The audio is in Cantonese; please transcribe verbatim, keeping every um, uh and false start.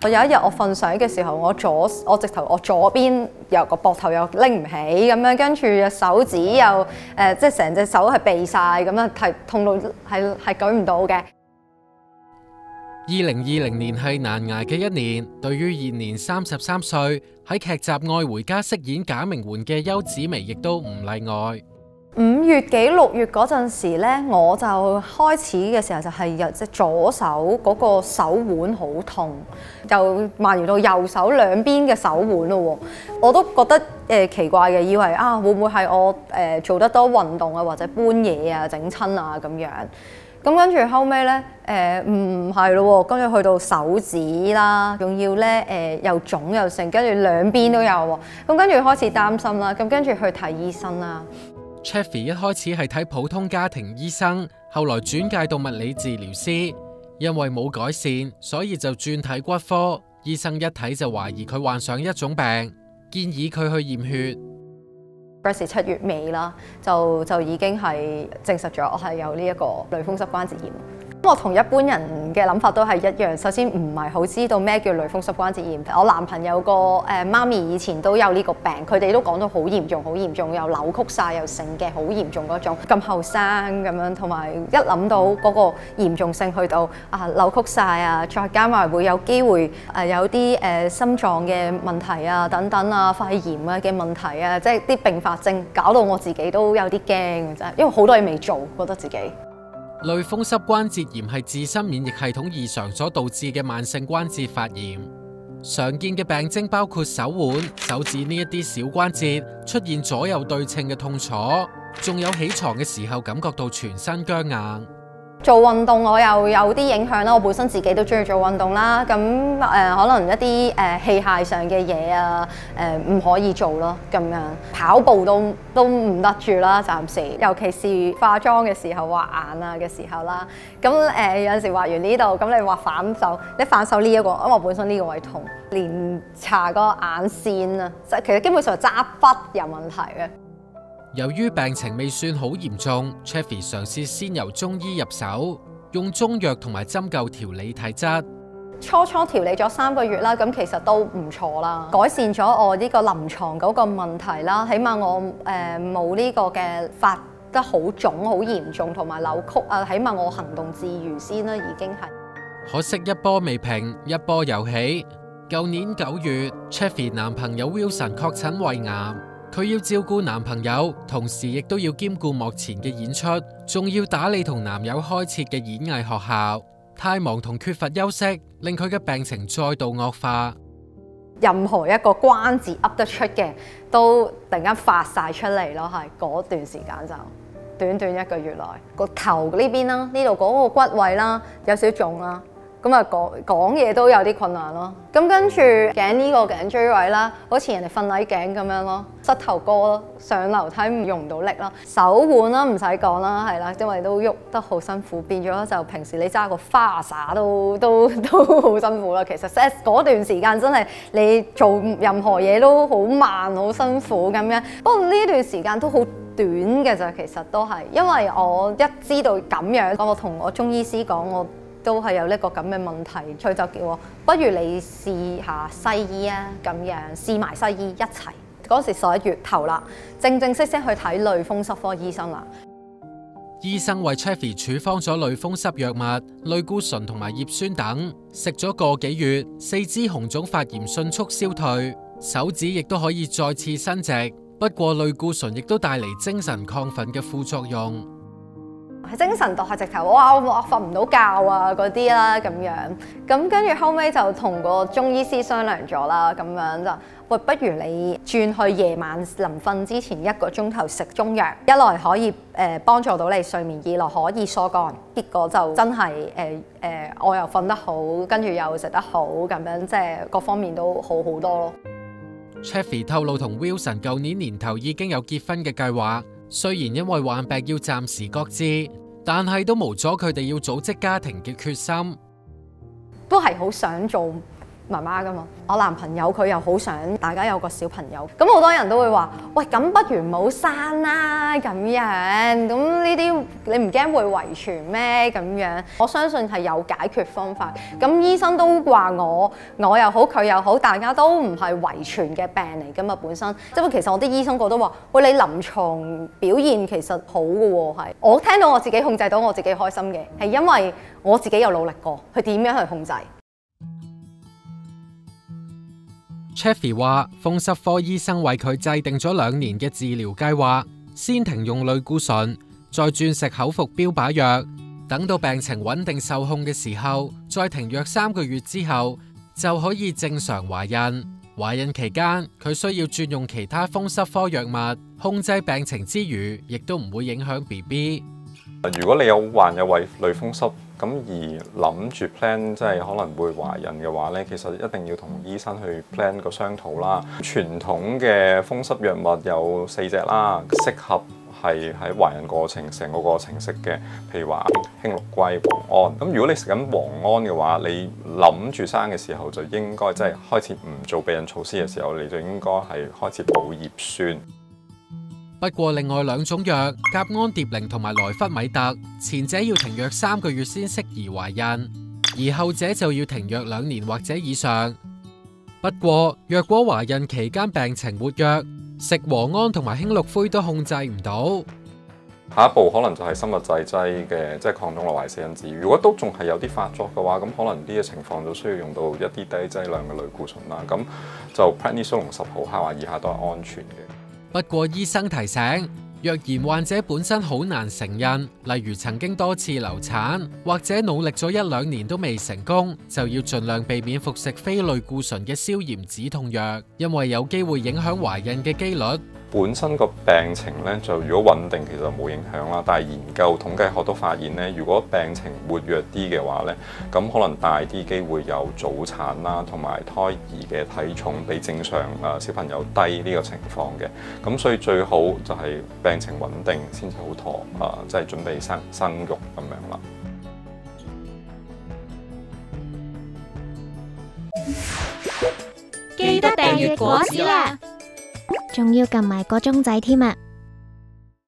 我有一日我瞓醒嘅時候，我左我直頭我左邊由個膊頭又拎唔起咁樣，跟住手指又誒、呃、即係成隻手係痹晒咁樣，係痛到係係舉唔到嘅。 二零二零年係難捱嘅一年，對於現年三十三歲喺劇集《愛回家》飾演賈明媛嘅邱紫薇，亦都唔例外。 五月幾六月嗰陣時咧，我就開始嘅時候就係有隻左手嗰個手腕好痛，就蔓延到右手兩邊嘅手腕咯。我都覺得誒、呃、奇怪嘅，以為啊會唔會係我誒、呃、做得多運動啊，或者搬嘢啊整親啊咁樣。咁跟住後尾咧誒唔係咯，跟住去到手指啦，仲要咧誒、呃、又腫又成，跟住兩邊都有喎。咁跟住開始擔心啦，咁跟住去睇醫生啦。 Chaffy 一開始係睇普通家庭醫生，後來轉介到物理治療師，因為冇改善，所以就轉睇骨科。醫生一睇就懷疑佢患上一種病，建議佢去驗血。 嗰時七月尾啦，就就已經係證實咗我係有呢一個類風濕關節炎。我同一般人嘅諗法都係一樣，首先唔係好知道咩叫類風濕關節炎。我男朋友個誒媽咪以前都有呢個病，佢哋都講到好嚴重，好嚴重，又扭曲晒又成嘅，好嚴重嗰種。咁後生咁樣，同埋一諗到嗰個嚴重性去到啊扭曲晒啊，再加埋會有機會誒有啲誒心臟嘅問題啊等等啊，肺炎啊嘅問題啊，即係啲併發症，搞到我自己都有啲驚嘅真係，因為好多嘢未做，覺得自己。 類風濕關節炎係自身免疫系統異常所導致嘅慢性關節發炎，常見嘅病徵包括手腕、手指呢一啲小關節出現左右對稱嘅痛楚，仲有起床嘅時候感覺到全身僵硬。 做運動我又有啲影響啦，我本身自己都中意做運動啦，咁誒、呃、可能一啲誒、呃、器械上嘅嘢啊，誒、呃、唔可以做咯，咁樣跑步都都唔得住啦，暫時。尤其是化妝嘅時候畫眼啊嘅時候啦，咁誒、呃、有陣時畫完呢度，咁你畫反手，你反手呢、這、一個，因為我本身呢個位痛，連搽個眼線啊，即係其實基本上揸筆有問題嘅。 由於病情未算好嚴重 ，Chaffy 嘗試先由中醫入手，用中藥同埋針灸調理體質。 初初調理咗三個月啦，咁其實都唔錯啦，改善咗我呢個臨床嗰個問題啦，起碼我誒冇呢個嘅發得好腫、好嚴重同埋扭曲啊，起碼我行動自如先啦，已經係。 可惜一波未平，一波又起。舊年九月 ，Chaffy 男朋友 Wilson 確診胃癌。佢要照顧男朋友，同時亦都要兼顧幕前嘅演出，仲要打理同男友開設嘅演藝學校。太忙同缺乏休息，令佢嘅病情再度惡化。 任何一個關節噏得出嘅，都突然間發晒出嚟咯，係嗰段時間就短短一個月內，個頭呢邊啦，呢度嗰個骨位啦，有少少腫啦。咁啊講講嘢都有啲困難咯，咁跟住頸呢個頸椎位啦，好似人哋瞓捩頸咁樣咯，膝頭哥咯，上樓梯唔用唔到力咯，手腕啦唔使講啦，係啦，因為都喐得好辛苦，變咗就平時你揸個花灑都都都好辛苦啦。其實嗰段時間真係你做任何嘢都好慢好辛苦咁樣，不過呢段時間都好短嘅咋，其實都係因為我一知道咁樣，我同我中醫師講我。都係有呢個咁嘅問題，佢就叫我不如你試下西醫啊，咁樣試埋西醫一齊。嗰時十一月頭啦，正正式式去睇類風濕科醫生啦。 醫生為 Chaffy 處方咗類風濕藥物、類固醇同埋葉酸等，食咗個幾月，四肢紅腫發炎迅速消退，手指亦都可以再次伸直。不過類固醇亦都帶嚟精神亢奮嘅副作用。 喺精神度係直頭，哇！我瞓唔到覺啊嗰啲啦咁樣，咁跟住後尾就同個中醫師商量咗啦，咁樣就喂，不如你轉去夜晚臨瞓之前一個鐘頭食中藥，一來可以誒、呃、幫助到你睡眠，二來可以疏肝。結果就真係誒誒，我又瞓得好，跟住又食得好，咁樣即係各方面都好好多咯。 Chaffy 透露同 Wilson 舊年年頭已經有結婚嘅計劃。雖然因為患病要暫時擱置，但係都無阻佢哋要組織家庭嘅決心。 都係好想做媽媽噶嘛。我男朋友佢又好想大家有個小朋友，咁好多人都會話：喂，咁不如唔好生啦咁樣。咁呢啲你唔驚會遺傳咩？咁樣我相信係有解決方法。咁醫生都話我，我又好佢又好，大家都唔係遺傳嘅病嚟噶嘛本身。即係其實我啲醫生個都話：喂，你臨床表現其實好嘅喎，係我聽到我自己控制到我自己開心嘅，係因為我自己有努力過，去點樣去控制。 Chaffy 話：風濕科醫生為佢制定咗兩年嘅治療計劃，先停用類固醇，再轉食口服標靶藥，等到病情穩定受控嘅時候，再停藥三個月之後就可以正常懷孕。懷孕期間，佢需要轉用其他風濕科藥物控制病情之餘，亦都唔會影響 B B。 如果你有患有類類風濕咁而諗住 plan 即係可能會懷孕嘅話咧，其實一定要同醫生去 plan 個商討啦。傳統嘅風濕藥物有四隻啦，適合係喺懷孕過程成個過程食嘅，譬如話興六龜、磺胺。咁如果你食緊磺胺嘅話，你諗住生嘅時候就應該即係開始唔做避孕措施嘅時候，你就應該係開始補葉酸。 不過另外兩種藥甲胺蝶靈同埋萊弗米特，前者要停藥三個月先適宜懷孕，而後者就要停藥兩年或者以上。不過若果懷孕期間病情活躍，食磺胺同埋興六灰都控制唔到。 下一步可能就係生物製劑嘅，即係抗東來壞死因子。如果都仲係有啲發作嘅話，咁可能呢個情況就需要用到一啲低劑量嘅類固醇啦。咁就 Prednisolone 十毫克或以下都係安全嘅。 不過醫生提醒，若然患者本身好難承孕，例如曾經多次流產，或者努力咗一兩年都未成功，就要盡量避免服食非類固醇嘅消炎止痛藥，因為有機會影響懷孕嘅機率。 本身個病情咧就如果穩定，其實冇影響啦。但係研究統計學都發現咧，如果病情活躍啲嘅話咧，咁可能大啲機會有早產啦，同埋胎兒嘅體重比正常啊小朋友低呢個情況嘅。咁所以最好就係病情穩定先至好妥啊，即係準備生生育咁樣啦。 記得訂閱果子啦！ 仲要撳埋個鐘仔添啊！